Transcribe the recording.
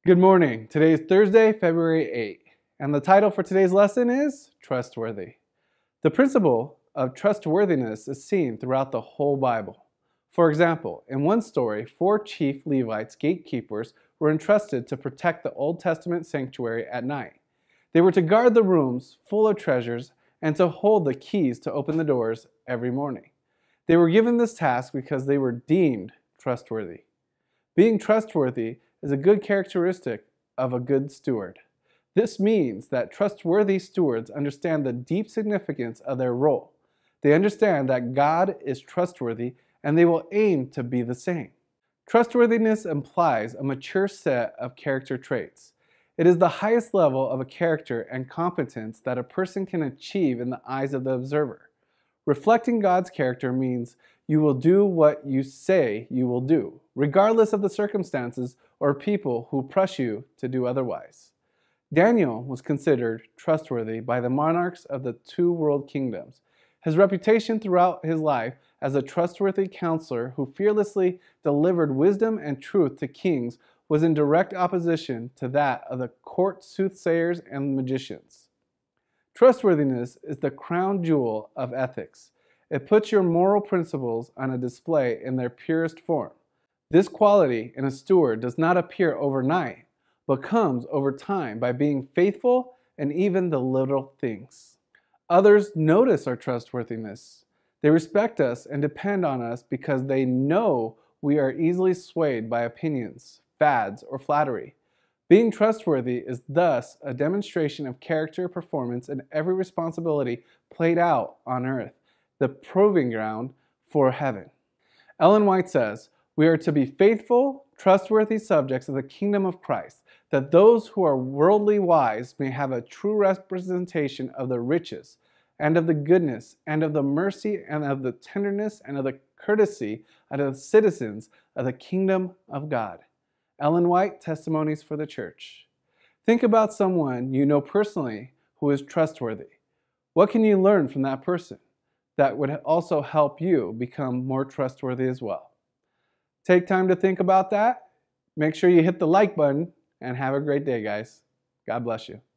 Good morning. Today is Thursday, February 8th, and the title for today's lesson is Trustworthy. The principle of trustworthiness is seen throughout the whole Bible. For example, in one story, 4 chief Levites, gatekeepers, were entrusted to protect the Old Testament sanctuary at night. They were to guard the rooms full of treasures and to hold the keys to open the doors every morning. They were given this task because they were deemed trustworthy. Being trustworthy is a good characteristic of a good steward. This means that trustworthy stewards understand the deep significance of their role. They understand that God is trustworthy and they will aim to be the same. Trustworthiness implies a mature set of character traits. It is the highest level of a character and competence that a person can achieve in the eyes of the observer. Reflecting God's character means you will do what you say you will do, regardless of the circumstances or people who press you to do otherwise. Daniel was considered trustworthy by the monarchs of the 2 world kingdoms. His reputation throughout his life as a trustworthy counselor who fearlessly delivered wisdom and truth to kings was in direct opposition to that of the court soothsayers and magicians. Trustworthiness is the crown jewel of ethics. It puts your moral principles on a display in their purest form. This quality in a steward does not appear overnight, but comes over time by being faithful in even the little things. Others notice our trustworthiness. They respect us and depend on us because they know we are easily swayed by opinions, fads, or flattery. Being trustworthy is thus a demonstration of character performance in every responsibility played out on earth, the proving ground for heaven. Ellen White says, "We are to be faithful, trustworthy subjects of the kingdom of Christ, that those who are worldly wise may have a true representation of the riches, and of the goodness, and of the mercy, and of the tenderness, and of the courtesy of the citizens of the kingdom of God." Ellen White, Testimonies for the Church. Think about someone you know personally who is trustworthy. What can you learn from that person that would also help you become more trustworthy as well? Take time to think about that. Make sure you hit the like button and have a great day, guys. God bless you.